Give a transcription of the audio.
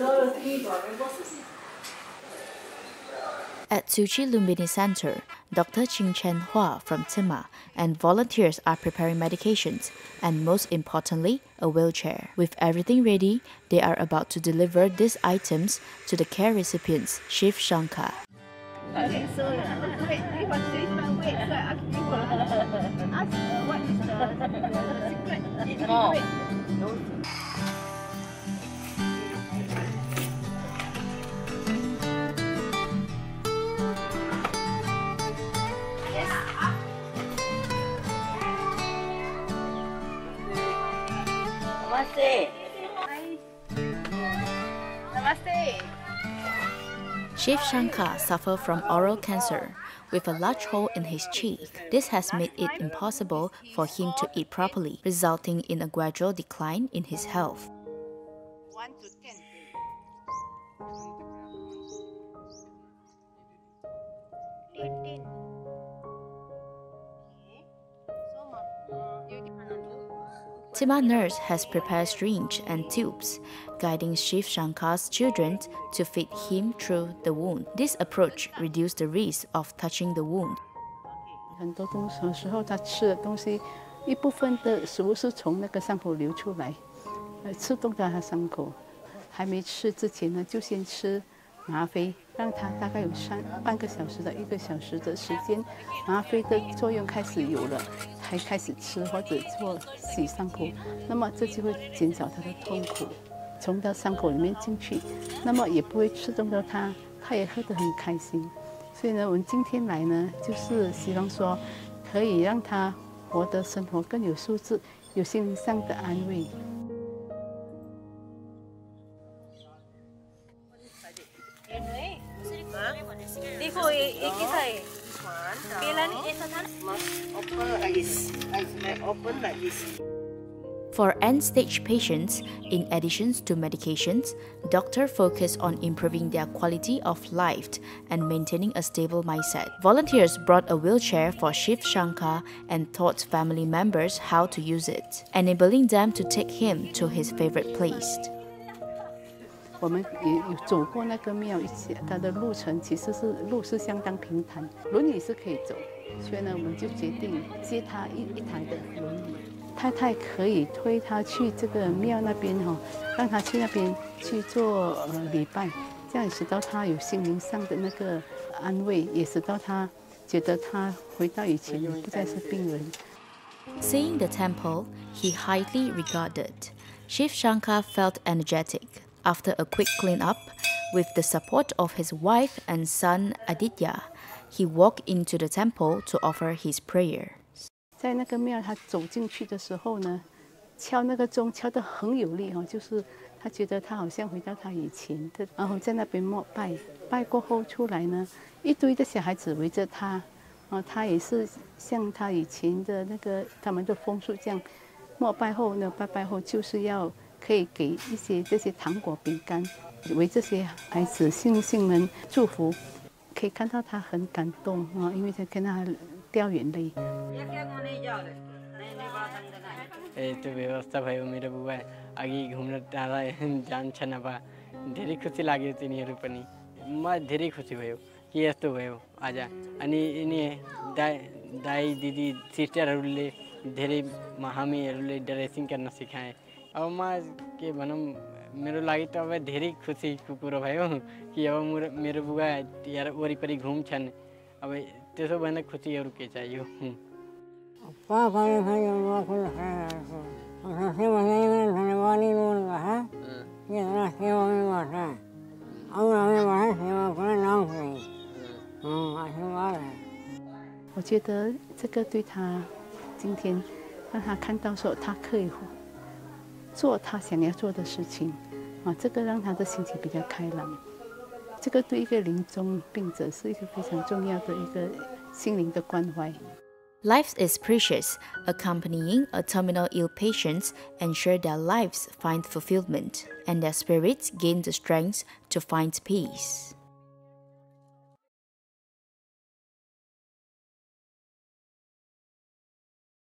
At Tsuchi Lumbini Center, Dr. Ching Chen Hua from TIMA and volunteers are preparing medications and, most importantly, a wheelchair. With everything ready, they are about to deliver these items to the care recipients, Shiv Shankar. Okay, so wait, you want to say wait, so I can ask what is the secret? No. Namaste. Namaste. Shiv Shankar suffered from oral cancer with a large hole in his cheek. This has made it impossible for him to eat properly, resulting in a gradual decline in his health. 1 to 10. TIMA nurse has prepared syringes and tubes, guiding Shiv Shankar's children to feed him through the wound. This approach reduces the risk of touching the wound. 很多时候他吃的东西，一部分的食物是从那个伤口流出来，刺痛到他伤口。还没吃之前呢，就先吃吗啡，让他大概有半个小时到1个小时的时间，吗啡的作用开始有了，才开始吃或者做洗伤口，那么这就会减少他的痛苦，从他伤口里面进去，那么也不会刺痛到他，他也喝得很开心。所以呢，我们今天来呢，就是希望说，可以让他活得生活更有素质，有心灵上的安慰。 For end-stage patients, in addition to medications, doctors focus on improving their quality of life and maintaining a stable mindset. Volunteers brought a wheelchair for Shiv Shankar and taught family members how to use it, enabling them to take him to his favorite place. 我们也有走过那个庙一些，它的路程其实路是相当平坦，轮椅是可以走，所以呢，我们就决定借他一台的轮椅。太太可以推他去这个庙那边哈，让他去那边去做礼拜，这样也使到他有心灵上的那个安慰，也使到他觉得他回到以前不再是病人。 Seeing the temple, he highly regarded. Shiv Shankar felt energetic. After a quick clean-up, with the support of his wife and son Aditya, he walked into the temple to offer his prayer. 在那个庙，他走进去的时候呢，敲那个钟敲得很有力哈，就是他觉得他好像回到他以前的，然后在那边膜拜，拜过后出来呢，一堆的小孩子围着他，他也是像他以前的那个他们的风俗这样，膜拜后呢，拜后就是要。 可以给一些这些糖果、饼干，为这些孩子、信信们祝福。可以看到他很感动啊，因为他看他掉眼泪。 यस्तो व्यवस्था भयो मेरो बुबा अघि घुम्न जाँदा जान्छन् अब धेरै खुसी लाग्यो तिनीहरू पनि म धेरै खुसी भयो कि यस्तो भयो आज अनि यिनी दाइ दिदी सिस्टरहरूले धेरै हामीहरूले ड्रेसिङ गर्न सिकाए अब म के भनौँ मेरो लागि त अब धेरै खुसीको कुरो भयो कि अब मेरो बुबा यहाँ वरिपरि घुम्छन् अब त्यसो भएन खुसीहरू के चाहियो 我觉得这个对他今天让他看到说他可以做他想要做的事情啊，这个让他的心情比较开朗。这个对一个临终病者是一个非常重要的一个心灵的关怀。 Life is precious. Accompanying a terminal ill patients ensure their lives find fulfillment and their spirits gain the strength to find peace.